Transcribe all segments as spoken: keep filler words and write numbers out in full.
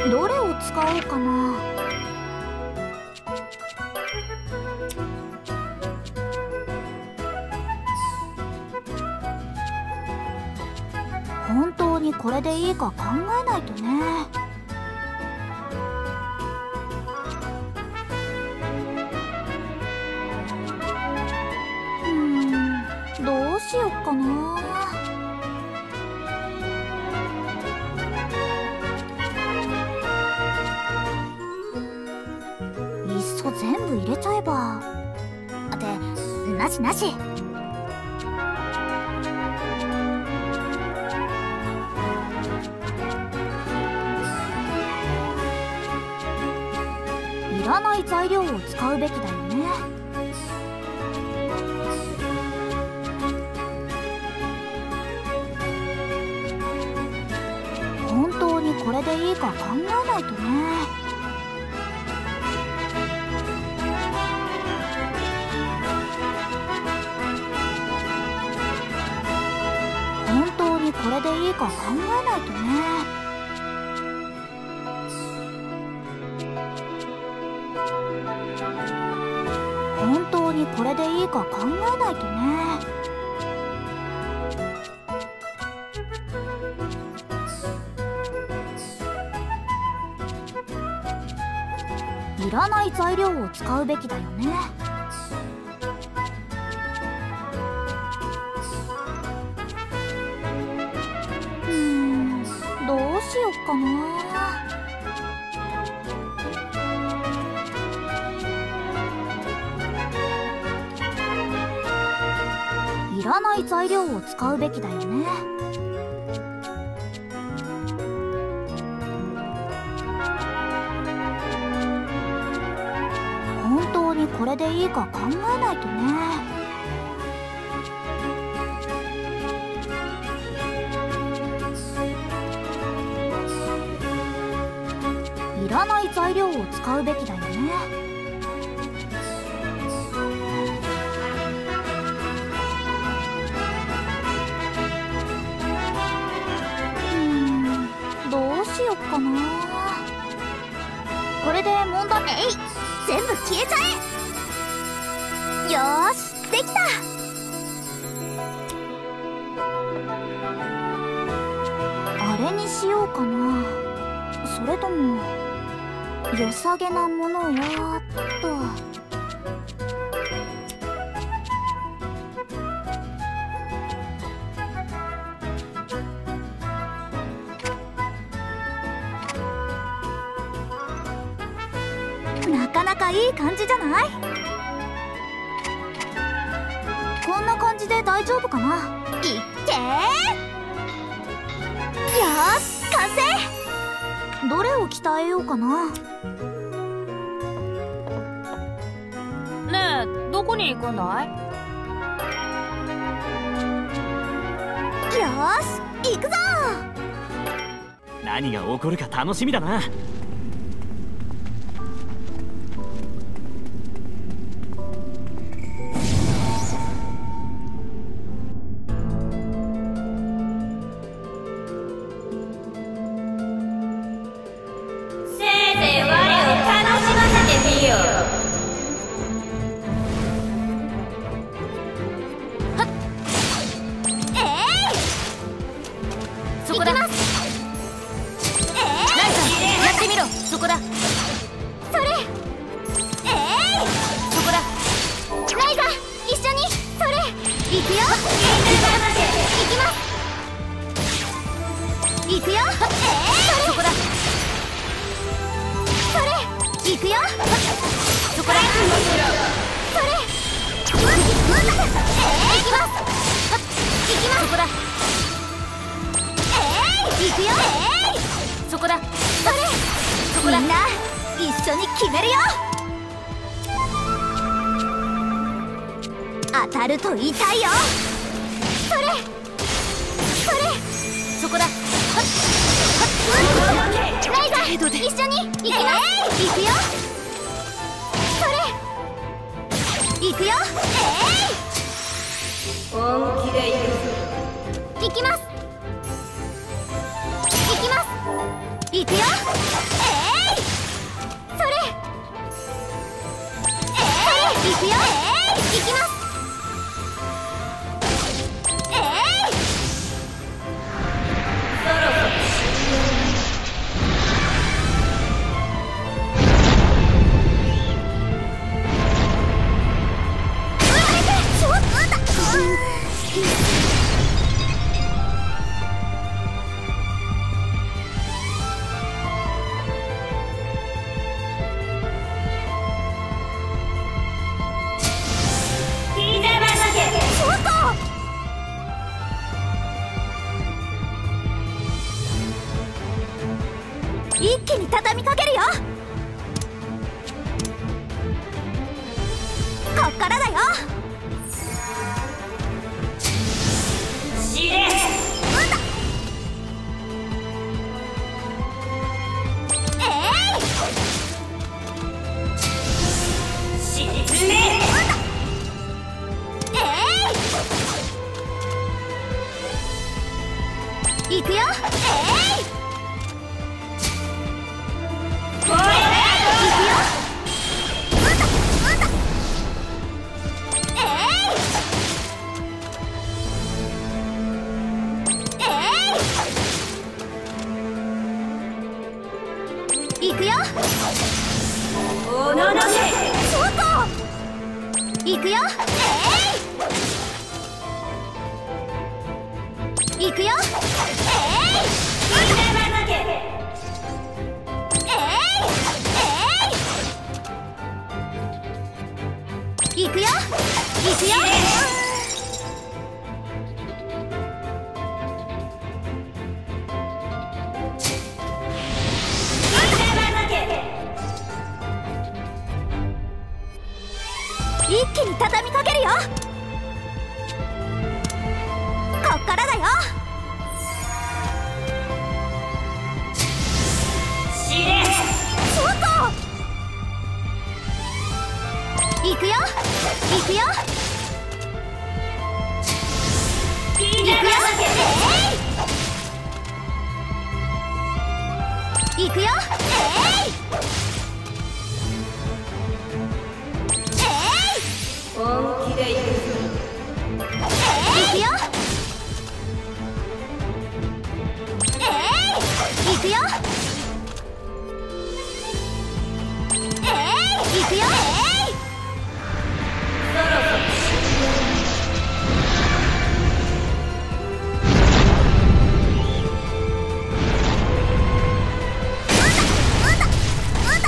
どれを使おうかな。本当にこれでいいか考えないとね。うーん、どうしよっかな。いっそ全部入れちゃえば。ってなしなし。いらない材料を使うべきだよね。本当にこれでいいか考えないとね。本当にこれでいいか考えないとね。本当にこれでいいか考えないとね。いらない材料を使うべきだよね。うーん、どうしよっかな。いらない材料を使うべきだよね。本当にこれでいいか考えないとね。いらない材料を使うべきだよね。かな。これで問題。えい、全部消えちゃえ。よーし、できた。あれにしようかな。それとも良さげなものはと。なかなかいい感じじゃない？こんな感じで大丈夫かな？いっけー！よーし、完成！どれを鍛えようかな。 ねえ、どこに行くんだい？ よーし、行くぞ！ 何が起こるか楽しみだな。 当たると痛いよ。それそれ、そこだ。ライザー、一緒に行きます。行くよ。それ行くよ。 本気で行く。 行きます。行きます。行いくよ。えい、それ、えい、いくよ。えい、いきます。えい、 そろそろちょっと待った。一気に畳みかけるよ。こっからだよ。 知れ。 うんだ。えい、 沈め。 うんだ。えい、いくよ。えい、 これだ。 いくよ。 おののけ。 そういくよ。えい、いくよ。えい、 ひざまずけ。 えい、えい、いくよ。いくよ。一気に畳みかけるよ。こっからだよ。 知れ。 そうか。いくよ。いくよ。 ひざまずけ。 えい、いくよ。えい、 本気で行くぞ。 いくよ。えい、いくよ。えい、いくよ。えい、 そろそろうんだ、うんだ、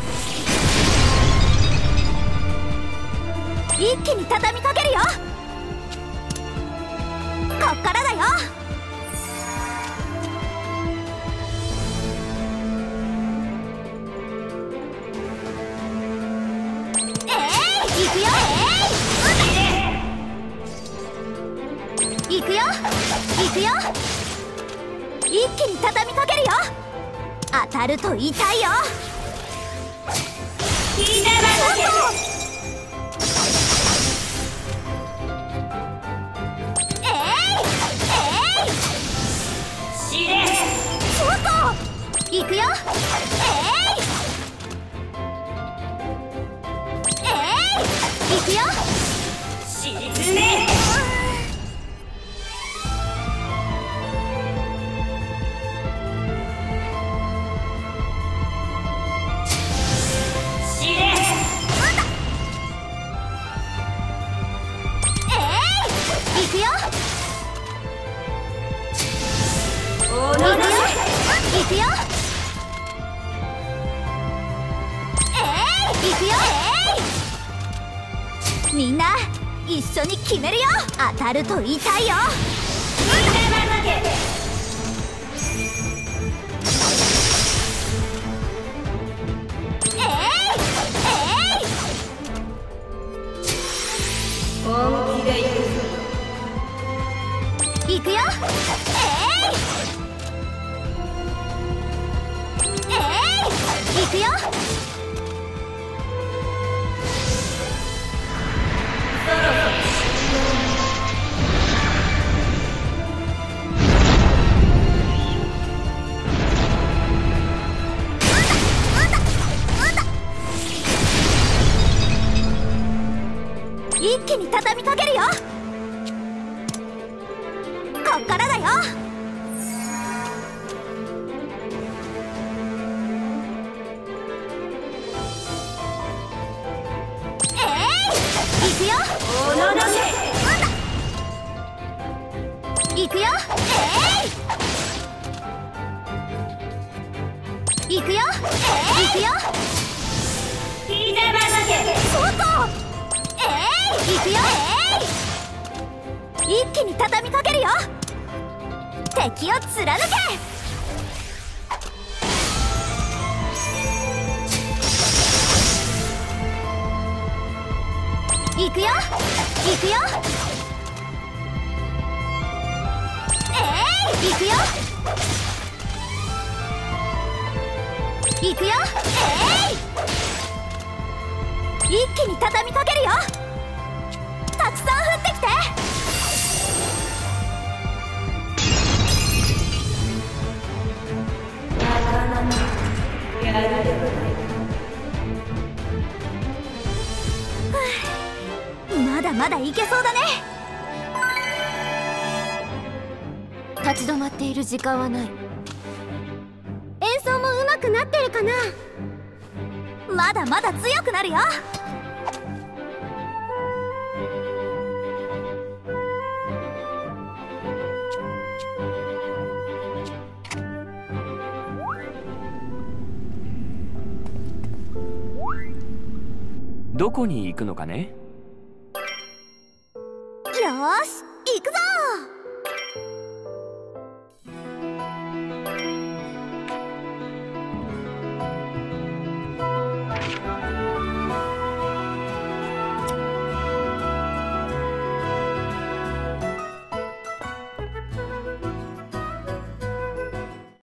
うんだ。一気に畳みかけるよ。こっからだよ。えい、いくよ。えい、いくよ。いくよ。一気に畳みかけるよ。当たると痛いよ。 ひざまずけ。知れ。 そうか。いくよ。えい、えい、いくよ。 沈め。知れ。 うんだ。えい、いくよ。 おののけ。 いくよ。えい、いくよ。えい、みんな一緒に決めるよ。当たると痛いよ。 ひざまずけ。 えい、え本気で行くぞ。 い、いくよ。えい、えい、いくよ。 そろそろ気に畳みかけるよ。こっからだよ。えい、行くよ。 おののけ。 行くよ。えい、行くよ。えい、行くよ。 ひざま抜け。 外。えい、行くよ。えい、一気に畳みかけるよ。敵を貫け。行くよ。行くよ。えい、行くよ。行くよ。えい、一気に畳みかけるよ。たくさん降ってきて。 やるでございます。まだまだいけそうだね。 立ち止まっている時間はない。 演奏も上手くなってるかな。まだまだ強くなるよ。 どこに行くのかね。